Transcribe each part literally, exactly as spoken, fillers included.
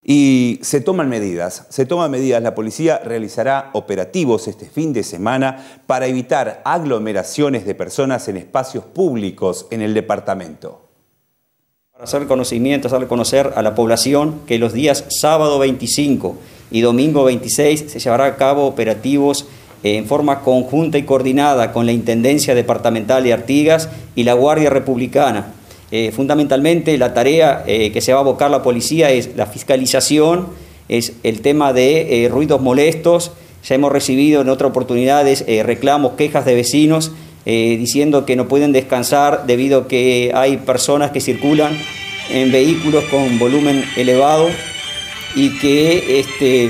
Y se toman medidas, se toman medidas. La policía realizará operativos este fin de semana para evitar aglomeraciones de personas en espacios públicos en el departamento. Para hacer conocimiento, hacer conocer a la población que los días sábado veinticinco y domingo veintiséis se llevará a cabo operativos en forma conjunta y coordinada con la Intendencia Departamental de Artigas y la Guardia Republicana. Eh, fundamentalmente la tarea eh, que se va a abocar la policía es la fiscalización, es el tema de eh, ruidos molestos. Ya hemos recibido en otras oportunidades eh, reclamos, quejas de vecinos eh, diciendo que no pueden descansar debido a que hay personas que circulan en vehículos con volumen elevado y que este,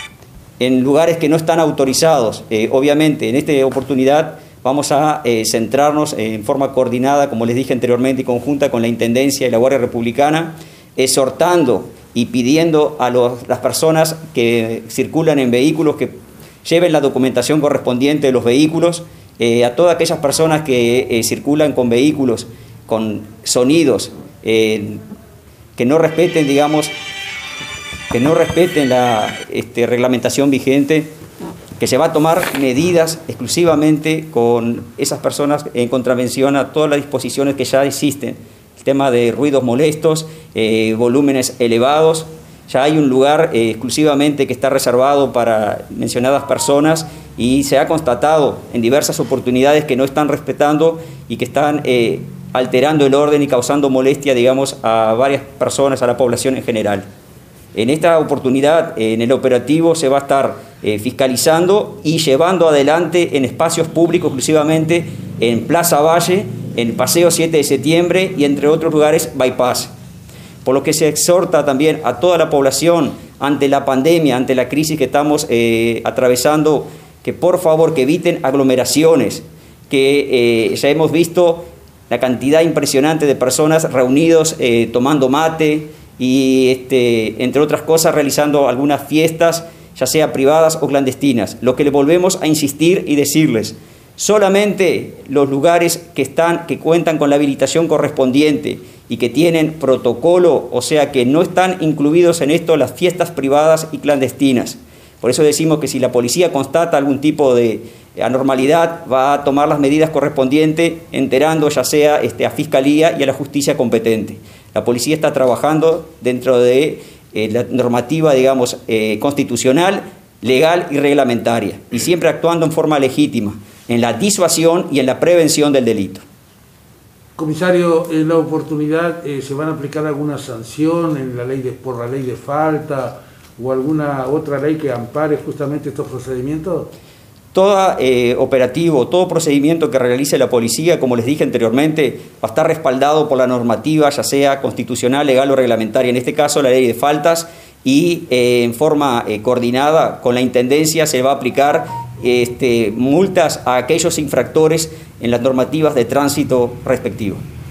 en lugares que no están autorizados. Eh, obviamente en esta oportunidad vamos a eh, centrarnos en forma coordinada, como les dije anteriormente, y conjunta con la Intendencia y la Guardia Republicana, exhortando y pidiendo a los, las personas que circulan en vehículos que lleven la documentación correspondiente de los vehículos, eh, a todas aquellas personas que eh, circulan con vehículos con sonidos eh, que no respeten, digamos, que no respeten la este, reglamentación vigente, que se va a tomar medidas exclusivamente con esas personas en contravención a todas las disposiciones que ya existen. El tema de ruidos molestos, eh, volúmenes elevados. Ya hay un lugar eh, exclusivamente que está reservado para mencionadas personas y se ha constatado en diversas oportunidades que no están respetando y que están eh, alterando el orden y causando molestia, digamos, a varias personas, a la población en general. En esta oportunidad, en el operativo, se va a estar eh, fiscalizando y llevando adelante en espacios públicos, exclusivamente en Plaza Valle, en Paseo siete de septiembre y entre otros lugares, Bypass. Por lo que se exhorta también a toda la población ante la pandemia, ante la crisis que estamos eh, atravesando, que por favor que eviten aglomeraciones, que eh, ya hemos visto la cantidad impresionante de personas reunidos eh, tomando mate, y este, entre otras cosas realizando algunas fiestas, ya sea privadas o clandestinas. Lo que le volvemos a insistir y decirles, solamente los lugares que, están, que cuentan con la habilitación correspondiente y que tienen protocolo, o sea que no están incluidos en esto las fiestas privadas y clandestinas. Por eso decimos que si la policía constata algún tipo de anormalidad, va a tomar las medidas correspondientes, enterando ya sea este, a Fiscalía y a la justicia competente. La policía está trabajando dentro de eh, la normativa, digamos, eh, constitucional, legal y reglamentaria, y siempre actuando en forma legítima, en la disuasión y en la prevención del delito. Comisario, en la oportunidad, eh, ¿se van a aplicar alguna sanción en la ley de, por la ley de falta o alguna otra ley que ampare justamente estos procedimientos? Todo eh, operativo, todo procedimiento que realice la policía, como les dije anteriormente, va a estar respaldado por la normativa, ya sea constitucional, legal o reglamentaria. En este caso, la ley de faltas, y eh, en forma eh, coordinada con la Intendencia se va a aplicar este, multas a aquellos infractores en las normativas de tránsito respectivo.